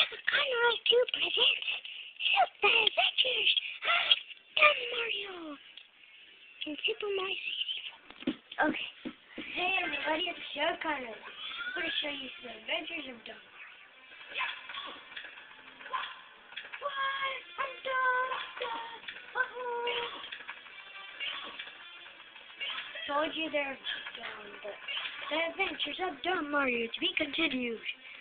Conroy 2 presents Super Adventures of Dumb Mario in Super Mario 64. Okay. Hey everybody, it's Joe Conroy. I'm going to show you the adventures of Dumb Mario. What? I'm dumb. Told you they're dumb, but the adventures of Dumb Mario to be continued.